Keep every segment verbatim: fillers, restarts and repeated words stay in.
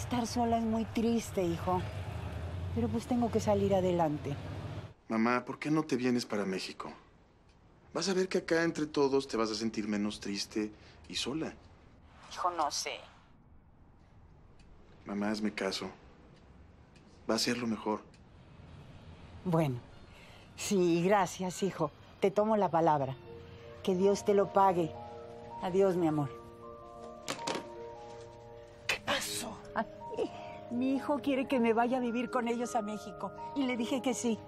Estar sola es muy triste, hijo. Pero pues tengo que salir adelante. Mamá, ¿por qué no te vienes para México? Vas a ver que acá entre todos te vas a sentir menos triste y sola. Hijo, no sé. Mamá, hazme caso. Va a ser lo mejor. Bueno, sí, gracias, hijo. Te tomo la palabra. Que Dios te lo pague. Adiós, mi amor. ¿Qué pasó? Ay, mi hijo quiere que me vaya a vivir con ellos a México. Y le dije que sí.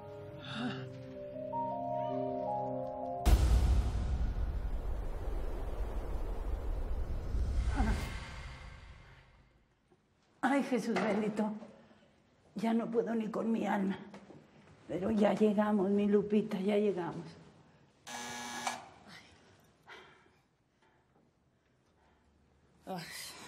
Ay, Jesús bendito. Ya no puedo ni con mi alma. Pero ya llegamos, mi Lupita, ya llegamos. Ay.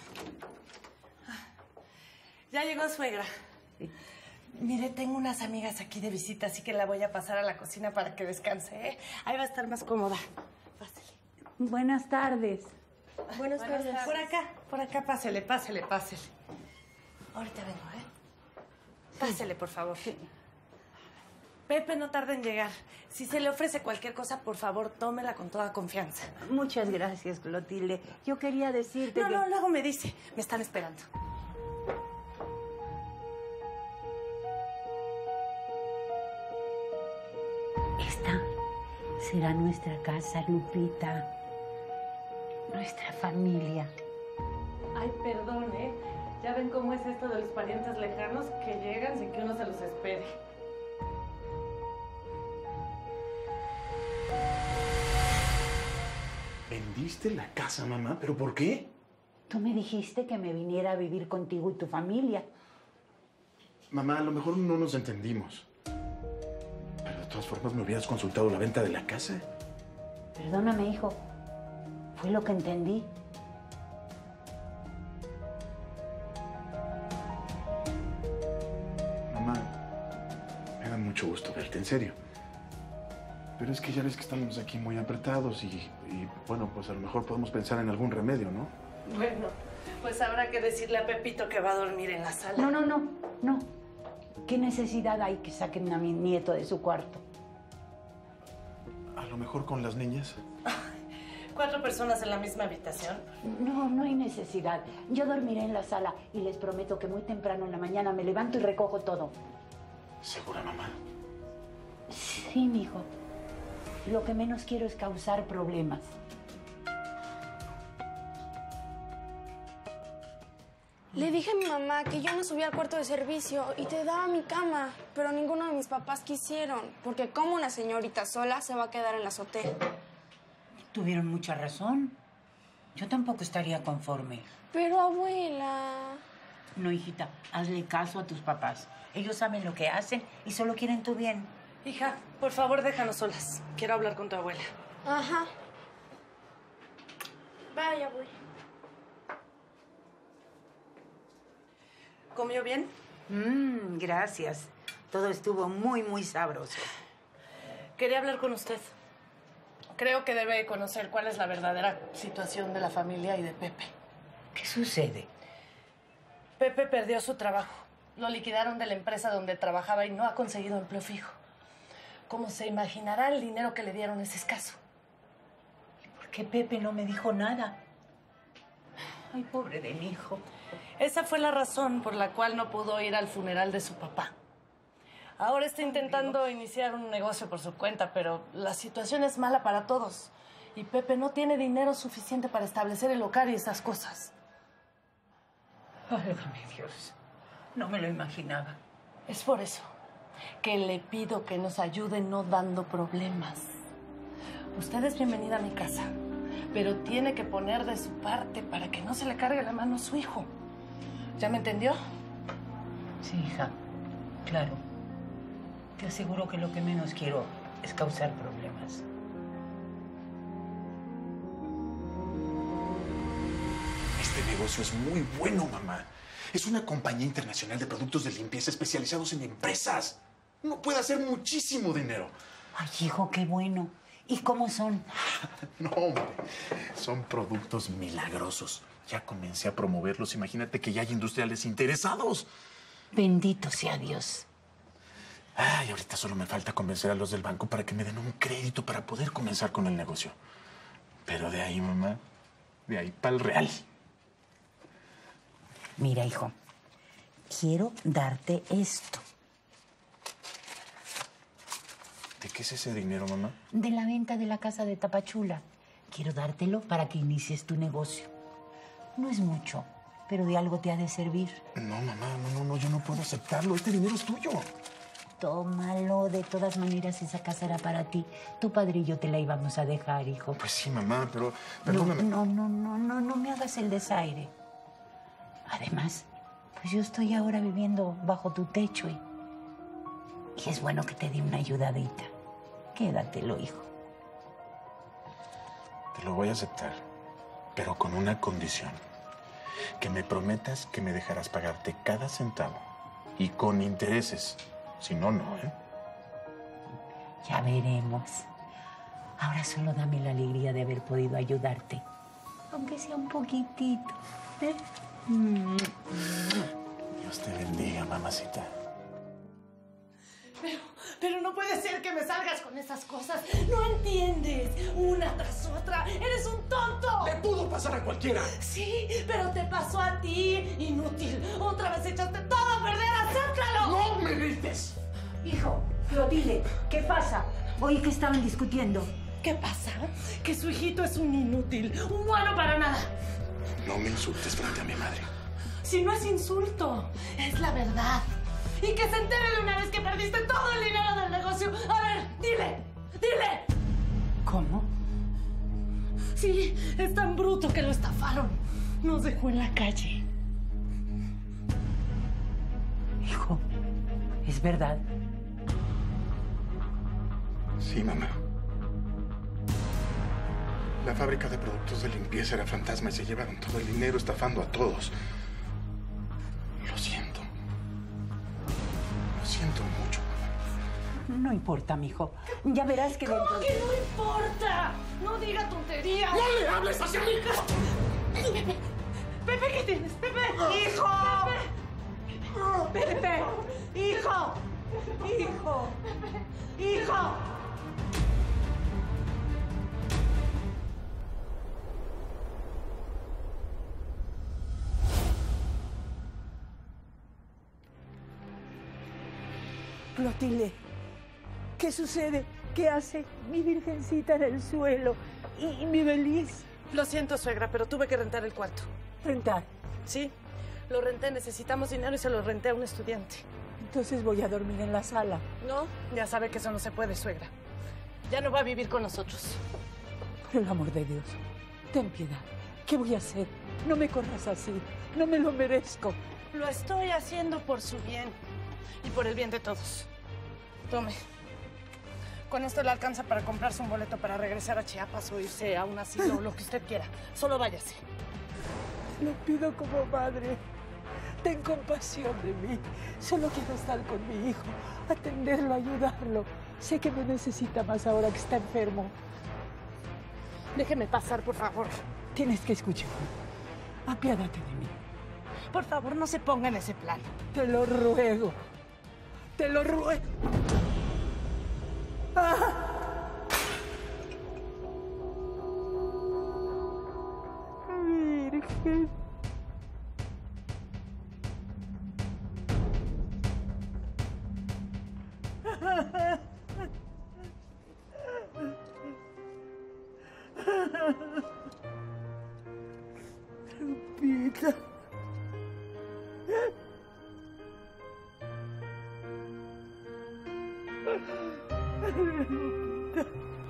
Ya llegó suegra. Sí. Mire, tengo unas amigas aquí de visita, así que la voy a pasar a la cocina para que descanse, ¿eh? Ahí va a estar más cómoda. Pásele. Buenas tardes. Buenas tardes. Por acá, por acá, pásele, pásele, pásele. Ahorita vengo, ¿eh? Pásele, por favor. Sí. Pepe no tarda en llegar. Si se le ofrece cualquier cosa, por favor, tómela con toda confianza. Muchas gracias, Clotilde. Yo quería decirte No, que... no, luego me dice. Me están esperando. Esta será nuestra casa, Lupita. Nuestra familia. Ay, perdón, ¿eh? Ya ven cómo es esto de los parientes lejanos que llegan sin que uno se los espere. ¿Vendiste la casa, mamá? ¿Pero por qué? Tú me dijiste que me viniera a vivir contigo y tu familia. Mamá, a lo mejor no nos entendimos. Pero de todas formas me hubieras consultado la venta de la casa. Perdóname, hijo. Fue lo que entendí. Mamá, me da mucho gusto verte, en serio. Pero es que ya ves que estamos aquí muy apretados y, y, bueno, pues a lo mejor podemos pensar en algún remedio, ¿no? Bueno, pues habrá que decirle a Pepito que va a dormir en la sala. No, no, no, no. ¿Qué necesidad hay que saquen a mi nieto de su cuarto? A lo mejor con las niñas. ¿Cuatro personas en la misma habitación? No, no hay necesidad. Yo dormiré en la sala y les prometo que muy temprano en la mañana me levanto y recojo todo. ¿Segura, mamá? Sí, mijo. Lo que menos quiero es causar problemas. Le dije a mi mamá que yo me subía al cuarto de servicio y te daba mi cama, pero ninguno de mis papás quisieron, porque como una señorita sola se va a quedar en la azotea. Tuvieron mucha razón. Yo tampoco estaría conforme. Pero, abuela... No, hijita, hazle caso a tus papás. Ellos saben lo que hacen y solo quieren tu bien. Hija, por favor, déjanos solas. Quiero hablar con tu abuela. Ajá. Vaya, voy. ¿Comió bien? Mmm, gracias. Todo estuvo muy, muy sabroso. Quería hablar con usted. Creo que debe conocer cuál es la verdadera situación de la familia y de Pepe. ¿Qué sucede? Pepe perdió su trabajo. Lo liquidaron de la empresa donde trabajaba y no ha conseguido empleo fijo. Como se imaginará, el dinero que le dieron es escaso. ¿Y por qué Pepe no me dijo nada? Ay, pobre de mi hijo. Esa fue la razón por la cual no pudo ir al funeral de su papá. Ahora está intentando iniciar un negocio por su cuenta, pero la situación es mala para todos. Y Pepe no tiene dinero suficiente para establecer el local y esas cosas. Válgame Dios. No me lo imaginaba. Es por eso que le pido que nos ayude no dando problemas. Usted es bienvenida a mi casa, pero tiene que poner de su parte para que no se le cargue la mano a su hijo. ¿Ya me entendió? Sí, hija. Claro. Te aseguro que lo que menos quiero es causar problemas. Este negocio es muy bueno, mamá. Es una compañía internacional de productos de limpieza especializados en empresas. Uno puede hacer muchísimo dinero. Ay, hijo, qué bueno. ¿Y cómo son? No, hombre, son productos milagrosos. Ya comencé a promoverlos. Imagínate que ya hay industriales interesados. Bendito sea Dios. Ay, ahorita solo me falta convencer a los del banco para que me den un crédito para poder comenzar con el negocio. Pero de ahí, mamá, de ahí para el real. Mira, hijo, quiero darte esto. ¿De qué es ese dinero, mamá? De la venta de la casa de Tapachula. Quiero dártelo para que inicies tu negocio. No es mucho, pero de algo te ha de servir. No, mamá, no, no, no, yo no puedo aceptarlo. Este dinero es tuyo. Tómalo, de todas maneras esa casa era para ti. Tu padre y yo te la íbamos a dejar, hijo. Pues sí, mamá, pero No, perdóname. no, no, no, no, no me hagas el desaire. Además, pues yo estoy ahora viviendo bajo tu techo y, y es bueno que te dé una ayudadita. Quédatelo, hijo. Te lo voy a aceptar, pero con una condición. Que me prometas que me dejarás pagarte cada centavo y con intereses. Si no, no, ¿eh? Ya veremos. Ahora solo dame la alegría de haber podido ayudarte. Aunque sea un poquitito. ¿Eh? Dios te bendiga, mamacita. Pero, pero no puede ser que me salgas con esas cosas. No entiendes. Una tras otra. Eres un tonto. ¡Le pudo pasar a cualquiera! Sí, pero te pasó a ti. Inútil. Otra vez echaste todo a perder. ¡Acéptalo! ¡No me grites! Hijo, Clotilde, ¿qué pasa? Oí que estaban discutiendo. ¿Qué pasa? Que su hijito es un inútil. Un bueno para nada. No me insultes frente a mi madre. Si no es insulto, es la verdad. Y que se entere de una vez que perdiste todo el dinero del negocio. A ver, dile, dile. ¿Cómo? Sí, es tan bruto que lo estafaron. Nos dejó en la calle. Hijo, ¿es verdad? Sí, mamá. La fábrica de productos de limpieza era fantasma y se llevaron todo el dinero estafando a todos. Lo siento. Lo siento mucho, mamá. No importa, mijo. Ya verás que dentro ¿Cómo que no importa? No diga tonterías. ¡No le hables hacia mí! Pepe, Pepe, ¿qué tienes? Pepe, hijo. Pepe, Pepe, hijo, hijo, hijo. Clotilde, ¿qué sucede? ¿Qué hace mi virgencita en el suelo? ¿Y, y mi Beliz? Lo siento, suegra, pero tuve que rentar el cuarto. Rentar. Sí, lo renté. Necesitamos dinero y se lo renté a un estudiante. Entonces voy a dormir en la sala. No, ya sabe que eso no se puede, suegra. Ya no va a vivir con nosotros. Por el amor de Dios, ten piedad. ¿Qué voy a hacer? No me corras así. No me lo merezco. Lo estoy haciendo por su bien y por el bien de todos. Tome. Con esto le alcanza para comprarse un boleto para regresar a Chiapas o irse a un asilo o lo que usted quiera. Solo váyase. Lo pido como madre. Ten compasión de mí. Solo quiero estar con mi hijo, atenderlo, ayudarlo. Sé que me necesita más ahora que está enfermo. Déjeme pasar, por favor. Tienes que escucharme. Apiádate de mí. Por favor, no se ponga en ese plan. Te lo ruego. Te lo ruego. ¡Ah! Virgen. Lupita. Lupita.